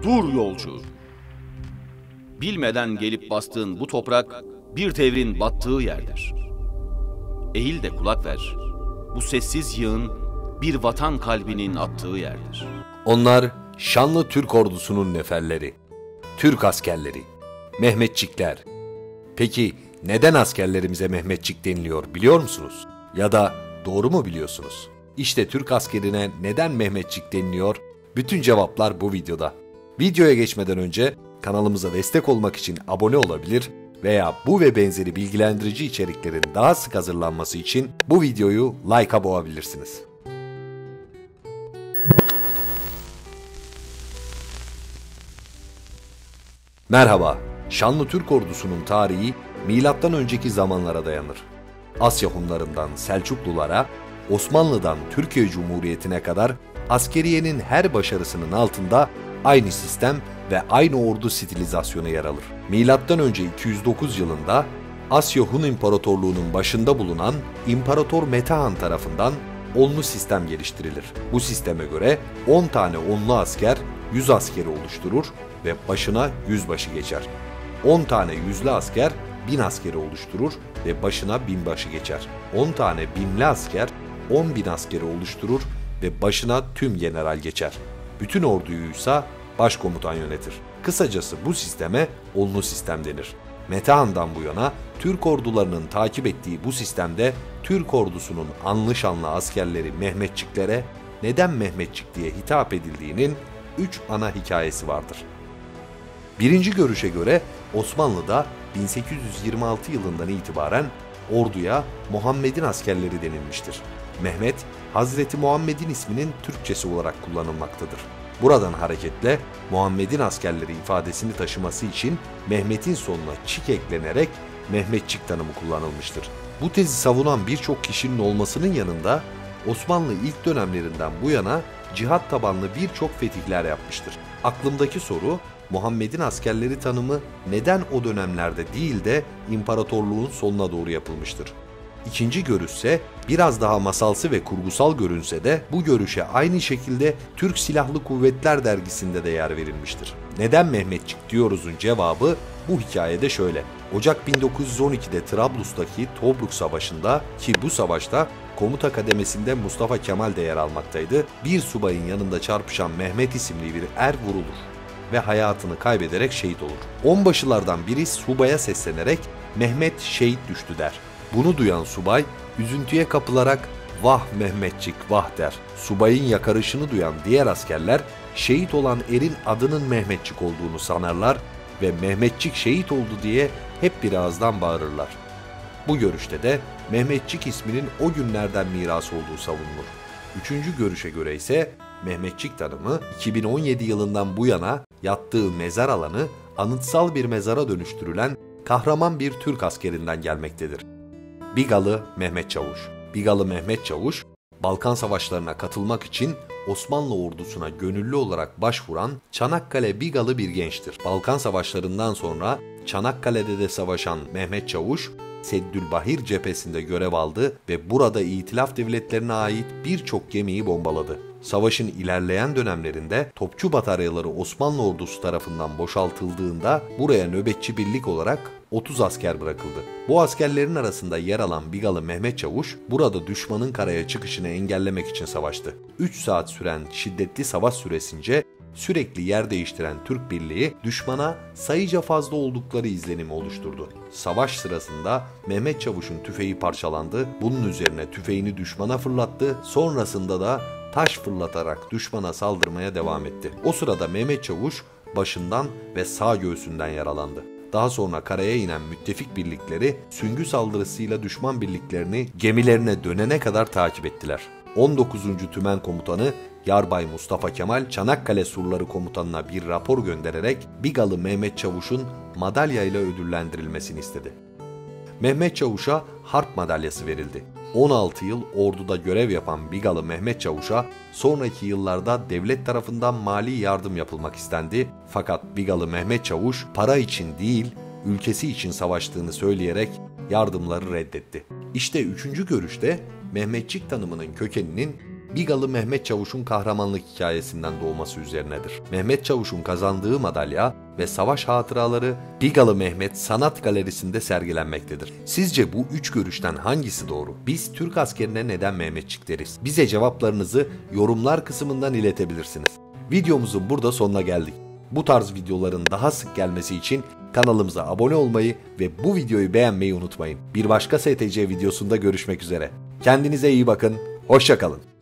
dur yolcu. Bilmeden gelip bastığın bu toprak bir devrin battığı yerdir. Eğil de kulak ver. Bu sessiz yığın bir vatan kalbinin attığı yerdir. Onlar şanlı Türk ordusunun neferleri, Türk askerleri, Mehmetçikler. Peki neden askerlerimize Mehmetçik deniliyor biliyor musunuz? Ya da doğru mu biliyorsunuz? İşte Türk askerine neden Mehmetçik deniliyor? Bütün cevaplar bu videoda. Videoya geçmeden önce kanalımıza destek olmak için abone olabilir veya bu ve benzeri bilgilendirici içeriklerin daha sık hazırlanması için bu videoyu like'a boğabilirsiniz. Merhaba, şanlı Türk ordusunun tarihi milattan önceki zamanlara dayanır. Asya Hunlarından Selçuklulara, Osmanlı'dan Türkiye Cumhuriyeti'ne kadar askeriyenin her başarısının altında aynı sistem ve aynı ordu stilizasyonu yer alır. Milattan önce 209 yılında Asya Hun İmparatorluğu'nun başında bulunan İmparator Metehan tarafından onlu sistem geliştirilir. Bu sisteme göre 10 tane onlu asker 100 askeri oluşturur ve başına yüzbaşı geçer. 10 tane yüzlü asker 1000 askeri oluşturur ve başına binbaşı geçer. 10 tane binli asker 10.000 askeri oluşturur ve başına tüm general geçer. Bütün orduyuysa başkomutan yönetir. Kısacası bu sisteme onlu sistem denir. Metehan'dan bu yana Türk ordularının takip ettiği bu sistemde Türk ordusunun anlı şanlı askerleri Mehmetçiklere neden Mehmetçik diye hitap edildiğinin 3 ana hikayesi vardır. Birinci görüşe göre Osmanlı'da 1826 yılından itibaren orduya Muhammed'in askerleri denilmiştir. Mehmet, Hazreti Muhammed'in isminin Türkçesi olarak kullanılmaktadır. Buradan hareketle Muhammed'in askerleri ifadesini taşıması için Mehmet'in sonuna çik eklenerek Mehmetçik tanımı kullanılmıştır. Bu tezi savunan birçok kişinin olmasının yanında Osmanlı ilk dönemlerinden bu yana cihat tabanlı birçok fetihler yapmıştır. Aklımdaki soru, Muhammed'in askerleri tanımı neden o dönemlerde değil de imparatorluğun sonuna doğru yapılmıştır? İkinci görüşse biraz daha masalsı ve kurgusal görünse de bu görüşe aynı şekilde Türk Silahlı Kuvvetler dergisinde de yer verilmiştir. Neden Mehmetçik diyoruzun cevabı bu hikayede şöyle. Ocak 1912'de Trablus'taki Tobruk Savaşı'nda, ki bu savaşta komuta kademesinde Mustafa Kemal de yer almaktaydı, bir subayın yanında çarpışan Mehmet isimli bir er vurulur ve hayatını kaybederek şehit olur. Onbaşılardan biri subaya seslenerek "Mehmet şehit düştü" der. Bunu duyan subay üzüntüye kapılarak "Vah Mehmetçik vah" der. Subayın yakarışını duyan diğer askerler şehit olan erin adının Mehmetçik olduğunu sanarlar ve Mehmetçik şehit oldu diye hep bir ağızdan bağırırlar. Bu görüşte de Mehmetçik isminin o günlerden miras olduğu savunulur. Üçüncü görüşe göre ise Mehmetçik tanımı 2017 yılından bu yana yattığı mezar alanı anıtsal bir mezara dönüştürülen kahraman bir Türk askerinden gelmektedir. Bigalı Mehmet Çavuş. Bigalı Mehmet Çavuş, Balkan Savaşlarına katılmak için Osmanlı ordusuna gönüllü olarak başvuran Çanakkale Bigalı bir gençtir. Balkan Savaşlarından sonra Çanakkale'de de savaşan Mehmet Çavuş, Seddülbahir cephesinde görev aldı ve burada İtilaf devletlerine ait birçok gemiyi bombaladı. Savaşın ilerleyen dönemlerinde topçu bataryaları Osmanlı ordusu tarafından boşaltıldığında buraya nöbetçi birlik olarak 30 asker bırakıldı. Bu askerlerin arasında yer alan Bigalı Mehmet Çavuş burada düşmanın karaya çıkışını engellemek için savaştı. 3 saat süren şiddetli savaş süresince sürekli yer değiştiren Türk birliği düşmana sayıca fazla oldukları izlenimi oluşturdu. Savaş sırasında Mehmet Çavuş'un tüfeği parçalandı. Bunun üzerine tüfeğini düşmana fırlattı. Sonrasında da taş fırlatarak düşmana saldırmaya devam etti. O sırada Mehmet Çavuş başından ve sağ göğsünden yaralandı. Daha sonra karaya inen müttefik birlikleri süngü saldırısıyla düşman birliklerini gemilerine dönene kadar takip ettiler. 19. Tümen Komutanı Yarbay Mustafa Kemal Çanakkale Surları Komutanına bir rapor göndererek Bigalı Mehmet Çavuş'un madalya ile ödüllendirilmesini istedi. Mehmet Çavuş'a Harp Madalyası verildi. 16 yıl orduda görev yapan Bigalı Mehmet Çavuş'a sonraki yıllarda devlet tarafından mali yardım yapılmak istendi. Fakat Bigalı Mehmet Çavuş para için değil, ülkesi için savaştığını söyleyerek yardımları reddetti. İşte üçüncü görüşte Mehmetçik tanımının kökeninin Bigalı Mehmet Çavuş'un kahramanlık hikayesinden doğması üzerinedir. Mehmet Çavuş'un kazandığı madalya ve savaş hatıraları Bigalı Mehmet Sanat Galerisi'nde sergilenmektedir. Sizce bu 3 görüşten hangisi doğru? Biz Türk askerine neden Mehmetçik deriz? Bize cevaplarınızı yorumlar kısmından iletebilirsiniz. Videomuzun burada sonuna geldik. Bu tarz videoların daha sık gelmesi için kanalımıza abone olmayı ve bu videoyu beğenmeyi unutmayın. Bir başka STC videosunda görüşmek üzere. Kendinize iyi bakın, hoşça kalın.